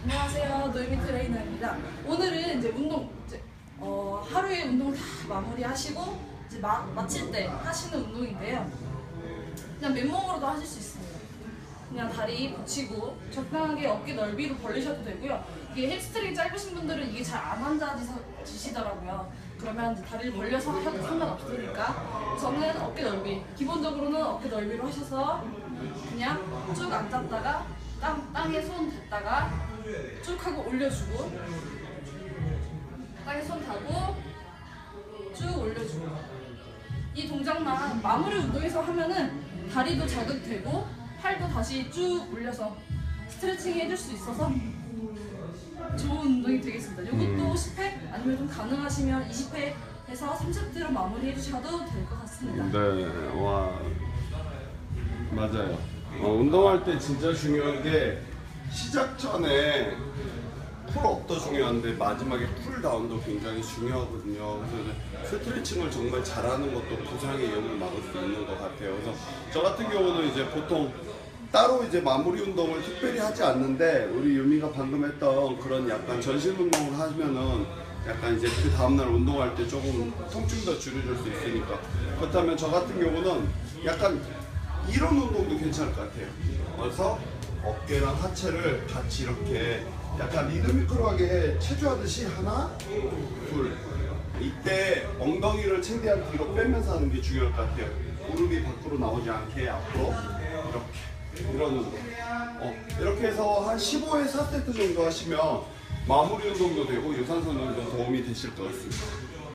안녕하세요, 노이미 트레이너입니다. 오늘은 이제 하루의 운동을 다 마무리하시고 이제 마칠 때 하시는 운동인데요. 그냥 맨몸으로도 하실 수 있습니다. 그냥 다리 붙이고 적당하게 어깨 넓이로 벌리셔도 되고요. 이게 햄스트링이 짧으신 분들은 이게 잘 안 앉아지시더라고요. 그러면 이제 다리를 벌려서 해도 상관없으니까 저는 어깨 넓이, 기본적으로는 어깨 넓이로 하셔서 그냥 쭉 앉았다가 땅에 손 댔다가 쭉 하고 올려주고, 땅에 손 닿고 쭉 올려주고, 이 동작만 마무리 운동에서 하면은 다리도 자극되고 팔도 다시 쭉 올려서 스트레칭 해줄 수 있어서 좋은 운동이 되겠습니다. 이것도 10회 아니면 좀 가능하시면 20회 해서 3세트로 마무리 해주셔도 될 것 같습니다. 네, 와, 맞아요. 운동할 때 진짜 중요한 게 시작 전에 풀업도 중요한데 마지막에 풀다운도 굉장히 중요하거든요. 그래서 스트레칭을 정말 잘하는 것도 부상의 위험을 막을 수 있는 것 같아요. 그래서 저 같은 경우는 이제 보통 따로 이제 마무리 운동을 특별히 하지 않는데, 우리 유미가 방금 했던 그런 약간 전신 운동을 하면은 약간 이제 그 다음날 운동할 때 조금 통증도 줄여줄 수 있으니까. 그렇다면 저 같은 경우는 약간 이런 운동도 괜찮을 것 같아요. 그래서 어깨랑 하체를 같이 이렇게 약간 리드미컬하게 체조하듯이 하나, 둘. 이때 엉덩이를 최대한 뒤로 빼면서 하는 게 중요할 것 같아요. 무릎이 밖으로 나오지 않게 앞으로 이렇게. 이런 운동. 이렇게 해서 한 15회 4세트 정도 하시면 마무리 운동도 되고 유산소 운동도 도움이 되실 것 같습니다.